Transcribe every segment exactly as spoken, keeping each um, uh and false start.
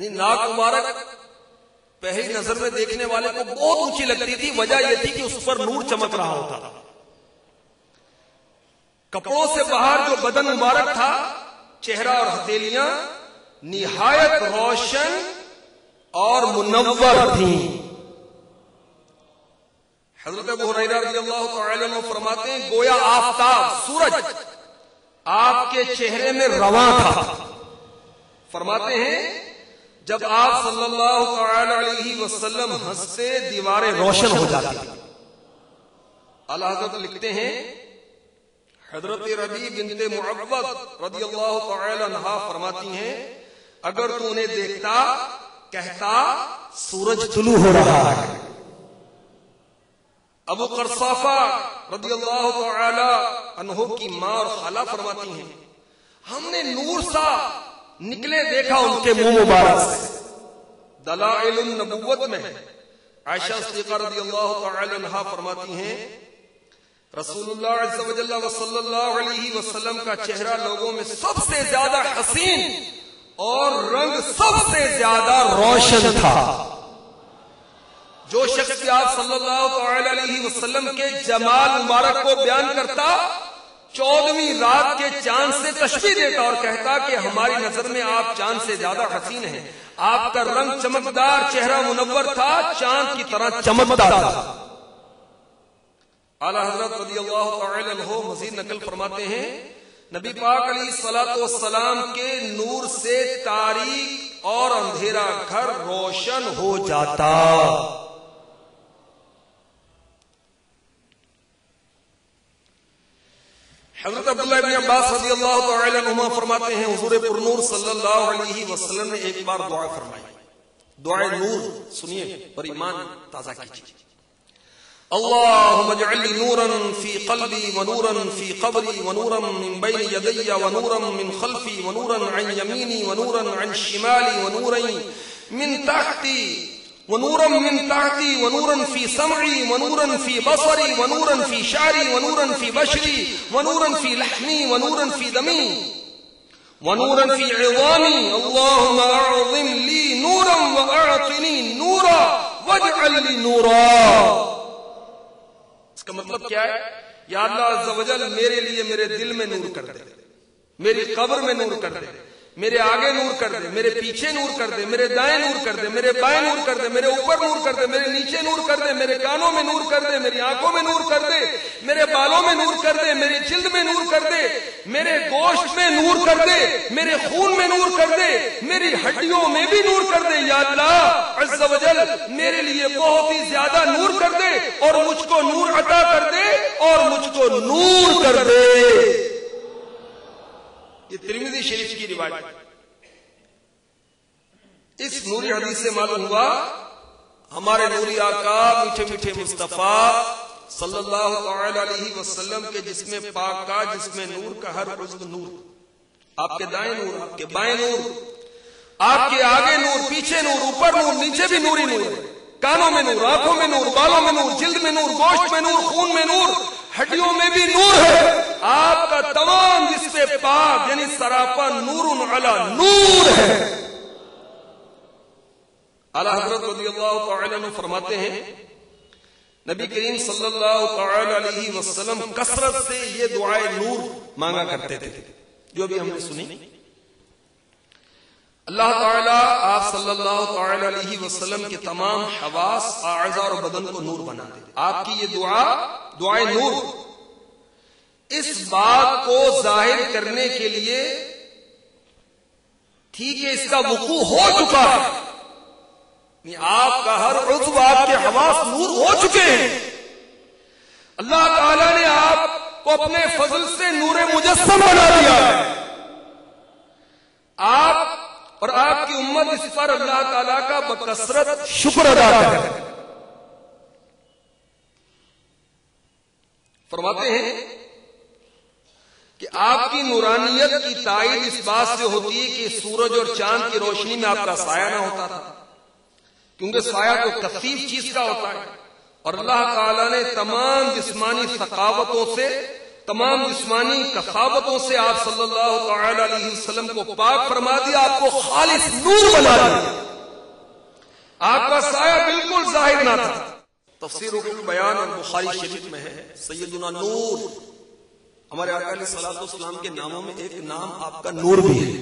ناک مبارک پہلی نظر میں دیکھنے والے کو بہت اونچی لگتی تھی، وجہ یہ تھی کہ اس پر نور چمک رہا ہوتا تھا. کپڑوں سے باہر جو بدن مبارک تھا، چہرہ اور ہتھیلیاں نہایت روشن اور منور تھیں. حضرت ابو ہریرہ رضی اللہ تعالی عنہ فرماتے ہیں گویا آفتاب سورج آپ کے چہرے میں رواں تھا. فرماتے ہیں جب آپ صلی اللہ تعالی علیہ وسلم ہنستے دیواریں روشن ہو جاتی. اعلی حضرت لکھتے ہیں حضرت ربیع بنت معوذ رضی اللہ تعالی عنہا فرماتی ہیں اگر تو انہیں دیکھتا کہتا سورج طلوع ہو رہا ہے. ابو قرصافہ رضی اللہ تعالی عنہ کی ماں اور خالہ فرماتی ہیں ہم نے نور سا نکلے دیکھا ان کے منہ مبارک سے. دلائل النبوت میں عائشہ صدیقہ رضی اللہ تعالی عنہا فرماتی ہیں رسول اللہ عز و جل و صلی اللہ علیہ وسلم کا چہرہ لوگوں میں سب سے زیادہ حسین اور رنگ سب سے زیادہ روشن تھا. جو شخص بھی آپ صلی اللہ تعالی علیہ وسلم کے جمال مبارک کو بیان کرتا چودہویں رات کے چاند سے تشبیہ دیتا اور کہتا کہ ہماری نظر میں آپ چاند سے زیادہ حسین ہیں. آپ کا رنگ چمکدار، چہرہ منور تھا، چاند کی طرح چمکتا تھا. اعلی حضرت رضی اللہ تعالی عنہ مزید نقل فرماتے ہیں نبی پاک علیہ الصلوۃ والسلام کے نور سے تاریک اور اندھیرا گھر روشن ہو جاتا. حضرت عبداللہ ابن عباس رضی اللہ تعالی عنہما فرماتے ہیں حضور پرنور صلی اللہ علیہ وسلم نے ایک بار دعا فرمائی. دعائے نور سنیے پر ایمان تازہ کیجیے. اللهم اجعل لي نورا في قلبي ونورا في قبري ونورا من بين يدي ونورا من خلفي ونورا عن يميني ونورا عن شمالي ونورا من تحتي ونورا من تحتي ونورا في سمعي ونورا في بصري ونورا في شعري ونورا في بشري ونورا في لحمي ونورا في دمي ونورا في عظامي اللهم اعظم لي نورا واعطني نورا واجعل لي نورا. اس کا مطلب کیا ہے؟ یا اللہ عز و جل میرے لیے میرے دل میں نور کر دے، میری قبر میں نور کر دے، میرے آگے نور کر دے، میرے پیچھے نور کر دے، میرے دائیں نور کر دے، میرے بائیں نور کر دے، میرے اوپر نور کر دے، میرے نیچے نور کر دے، میرے کانوں میں نور کر دے، میری آنکھوں میں نور کر دے، میرے بالوں میں نور کر دے، میری جلد میں نور کر دے، میرے گوشت میں نور کر دے، میرے خون میں نور کر دے، میری ہڈیوں میں بھی نور کر دے. یا اللہ عز و جل میرے لیے بہت ہی زیادہ نور کر دے اور مجھ کو نور عطا کر دے اور مجھ کو نور کر دے. یہ ترمذی شریف کی روایت. اس نوری حدیث سے معلوم ہوا ہمارے نوری آقا میٹھے میٹھے مصطفیٰ صلی اللہ تعالی علیہ وسلم کے جسم پاک کا جسم نور کا ہر عضو نور. آپ کے دائیں نور، آپ کے بائیں نور، آپ کے آگے نور، پیچھے نور، اوپر نور، نیچے بھی نوری نور. کانوں میں نور، آنکھوں میں نور، بالوں میں نور، جلد میں نور، گوشت میں نور، خون میں نور، ہڈیوں میں بھی نور ہے. آپ کا تمام جسم پاک یعنی سراپا نور علی نور ہے. اعلی حضرت رضی اللہ تعالی عنہ فرماتے ہیں نبی کریم صلی اللہ تعالی علیہ وسلم کثرت سے یہ دعائے نور مانگا کرتے تھے جو بھی ہم نے سنی. اللہ تعالیٰ آپ صلی اللہ تعالی علیہ وسلم کے تمام حواس، اعضاء اور بدن کو نور بنا دے. آپ کی یہ دعا دعائے نور اس بات کو ظاہر کرنے کے لیے تھی کہ اس کا وقوع ہو چکا ہے. آپ کا ہر عضو، آپ کے حواس نور ہو چکے ہیں. اللہ تعالیٰ نے آپ کو اپنے فضل سے نور مجسم بنا دیا ہے. آپ اور آپ کی امت اس پر اللہ تعالیٰ کا بکثرت شکر ادا کرے. فرماتے ہیں کہ آپ کی نورانیت کی تائید اس بات سے ہوتی ہے کہ سورج اور چاند کی روشنی میں آپ کا سایہ نہ ہوتا تھا، کیونکہ سایہ تو کثیف چیز کا ہوتا ہے. اور اللہ تعالیٰ نے تمام جسمانی ثقافتوں سے تمام جسمانی کثافتوں سے آپ صلی اللہ تعالی علیہ وسلم کو پاک فرما دیا، آپ کو خالص نور بنا دیا، آپ کا سایہ بالکل ظاہر نہ تھا۔ تفسیر بیان اور بخاری شریف میں ہے سیدنا نور، ہمارے آقا علیہ الصلوۃ والسلام کے ناموں میں ایک نام آپ کا نور بھی ہے۔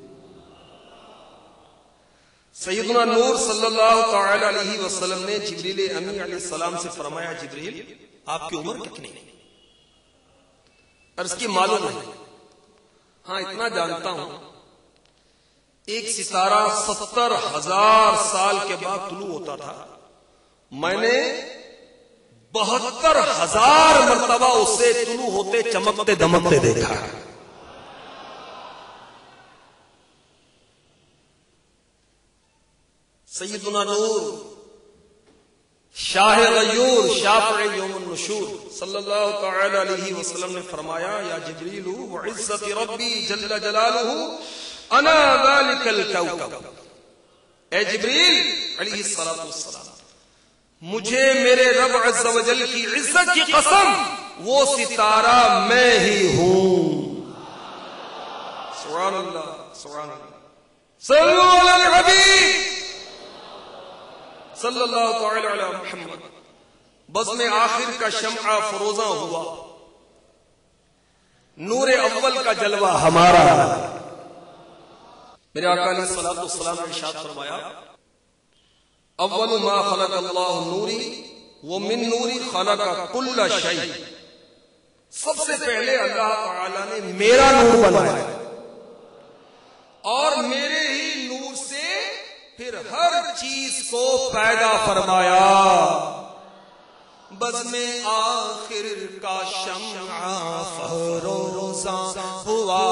سیدنا نور صلی اللہ تعالی علیہ وسلم نے جبریل امی علیہ السلام سے فرمایا، جبریل آپ کی عمر کتنی ہے؟ عرض کی معلوم ہے، ہاں اتنا جانتا ہوں ایک ستارہ ستر ہزار سال کے بعد طلوع ہوتا تھا، میں نے بہتر ہزار مرتبہ اسے طلوع ہوتے چمکتے دمکتے دیکھا۔ سیدنا نور شاہ غیور شافع یوم النشور صلی اللہ تعالی علیہ وسلم نے فرمایا، یا جبریل وعزت ربی جل جلالہ انا ذالک الکوکب، اے جبریل علیہ الصلوۃ والسلام، مجھے میرے رب عز و جل کی عزت کی قسم وہ ستارہ میں ہی ہوں۔ سبحان اللہ سبحان اللہ، صلو علی الحبیب صلی اللہ تعالی علی محمد۔ بزم آخر کا شمع فروزاں ہوا، نور اول کا جلوہ ہمارا۔ میرے آقا علیہ الصلوۃ والسلام نے ارشاد فرمایا، اول ما خلق اللہ نوری ومن نوری خلق کل شیء، سب سے پہلے اللہ تعالی نے میرا نور بنایا اور میرے ہی نور سے پھر ہر چیز کو پیدا فرمایا۔ بزم آخر کا شمع فروزاں ہوا،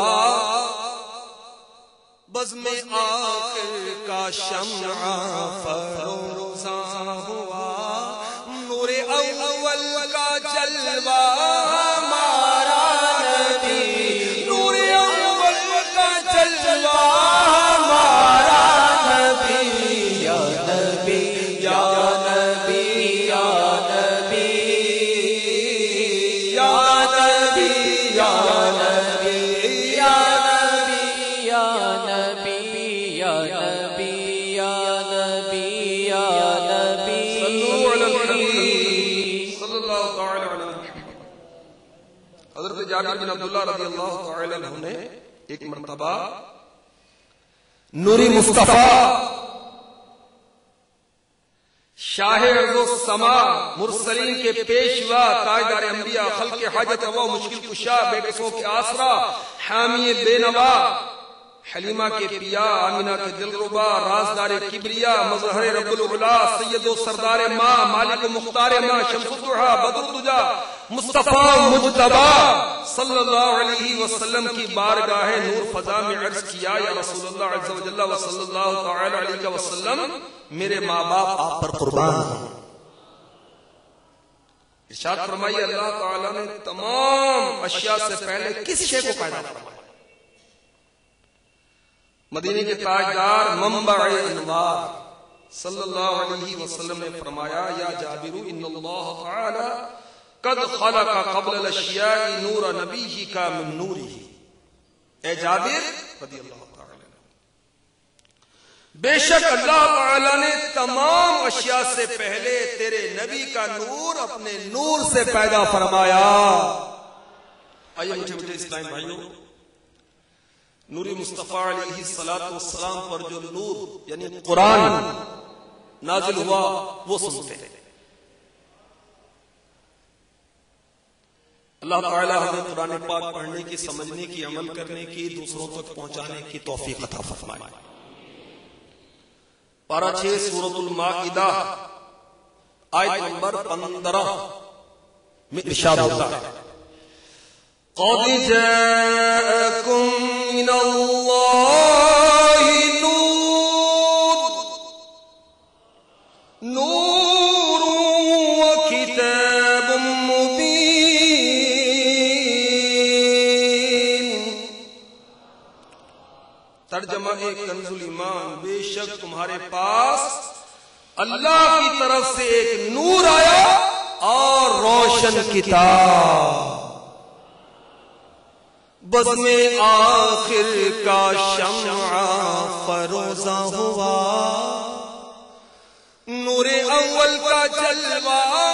بزم آخر کا شمع فروزاں ہوا، نور اول کا جلوہ ہمارا نبی، نور اول کا جلوہ ہمارا نبی، یا نبی یا نبی یا نبی یا نبی یا نبی یا جابر بن عبداللہ رضی اللہ تعالی عنہ نے ایک مرتبہ نوری مصطفیٰ شاہ ارض و سما مرسلین کے پیشوا تاجدار انبیاء خلق حاجت روا مشکل کشا بے کسوں کے آسرا حامی بے نوا حلیمہ کے پیا آمینہ کے دل ربا رازدار کبریا مظہر رب العلا سید و سردار ماں مالک و مختار ماں شمس الضحیٰ بدر الدجا مصطفیٰ مجتبی صلی اللہ علیہ وسلم کی بارگاہ نور فضا میں عرض کیا، یا رسول اللہ عز و جل و صلی اللہ تعالی علیہ وسلم، میرے ماں باپ آپ پر قربان ہیں۔ ارشاد فرمائیے، اللہ تعالیٰ نے تمام اشیاء سے پہلے کس شے کو پیدا فرمایا؟ مدینے کے تاجدار منبع انوار صلی اللہ علیہ وسلم نے فرمایا، یا جابر ان اللہ تعالی قد خلق قبل الاشیاء نور نبیہ کا من نورہ، اے جابر رضی اللہ تعالی بے شک اللہ تعالی نے تمام اشیاء سے پہلے تیرے نبی کا نور اپنے نور سے پیدا فرمایا۔ آئیے مجھے مجھے اسلام بھائیوں، نوری مصطفیٰ علیہ الصلوۃ والسلام پر جو نور یعنی قرآن نازل ہوا وہ سنتے ہیں۔ اللہ تعالیٰ ہمیں قرآن پاک پڑھنے کی، سمجھنے کی، عمل کرنے کی، دوسروں تک پہنچانے کی توفیق عطا فرمائے۔ پارہ چھ سورۃ المائدہ آیت نمبر پندرہ میں ارشاد ہوتا ہے، قد جاءکم من اللہ نور نور و کتاب مبین۔ ترجمہ کنز الایمان، بے شک تمہارے پاس اللہ کی طرف سے ایک نور آیا اور روشن کتاب۔ بزم آخر کا شمع فروزہ ہوا، نور اول کا جلوہ